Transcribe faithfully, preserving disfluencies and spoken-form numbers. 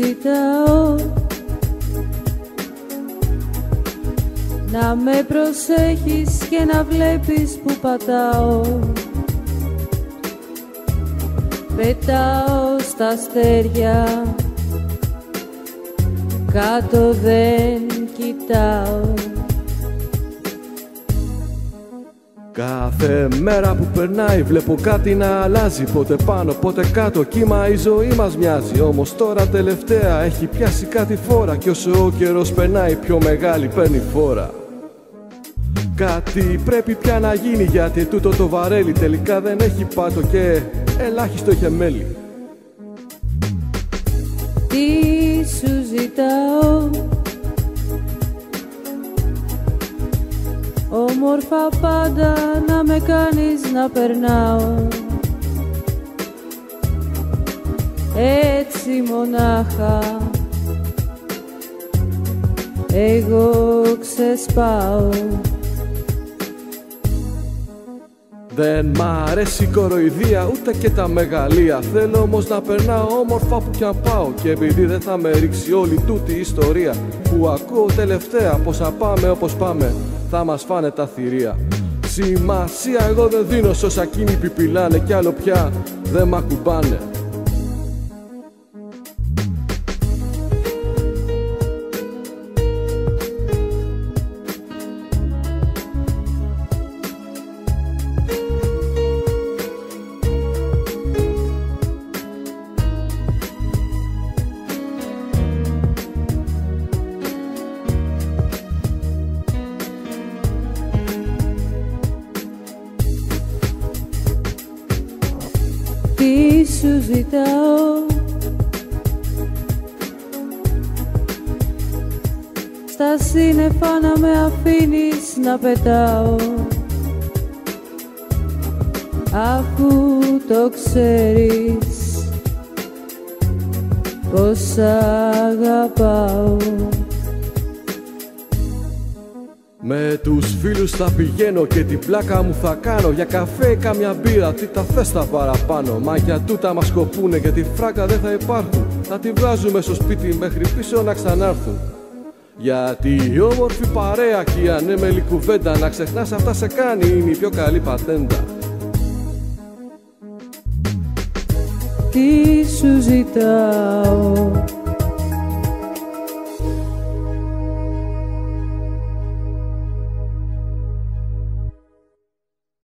ζητάω να με προσέχεις και να βλέπεις που πατάω. Πετάω στα αστέρια, κάτω δεν κοιτάω. Κάθε μέρα που περνάει βλέπω κάτι να αλλάζει. Πότε πάνω, πότε κάτω, κύμα η ζωή μας μοιάζει. Όμως τώρα τελευταία έχει πιάσει κάτι φόρα. Κι όσο ο καιρός περνάει πιο μεγάλη παίρνει φόρα. Κάτι πρέπει πια να γίνει, γιατί τούτο το βαρέλι τελικά δεν έχει πάτο και ελάχιστο είχε μέλι. Τι σου ζητάω, όμορφα πάντα να με κάνεις να περνάω. Έτσι μονάχα εγώ ξεσπάω. Δεν μ' αρέσει η κοροϊδία ούτε και τα μεγαλεία. Θέλω όμως να περνάω όμορφα που κι αν πάω. Και επειδή δεν θα με ρίξει όλη τούτη η ιστορία που ακούω τελευταία, πως θα πάμε όπως πάμε θα μας φάνε τα θηρία. Σημασία εγώ δεν δίνω σ' όσα εκείνοι πιπιλάνε, κι άλλο πια δεν μ' ακουμπάνε. Τι σου ζητάω, στα σύννεφα να με αφήνεις να πετάω, αφού το ξέρεις πως αγαπάω. Με τους φίλους θα πηγαίνω και την πλάκα μου θα κάνω. Για καφέ καμιά μπύρα, τι τα θες τα παραπάνω. Μα για τούτα μας κοπούνε, γιατί φράγκα δεν θα υπάρχουν. Θα τη βγάζουμε στο σπίτι μέχρι πίσω να ξανάρθουν. Γιατί η όμορφη παρέα και η ανέμελη κουβέντα, να ξεχνάς αυτά σε κάνει, είναι η πιο καλή πατέντα. Τι σου ζητάω,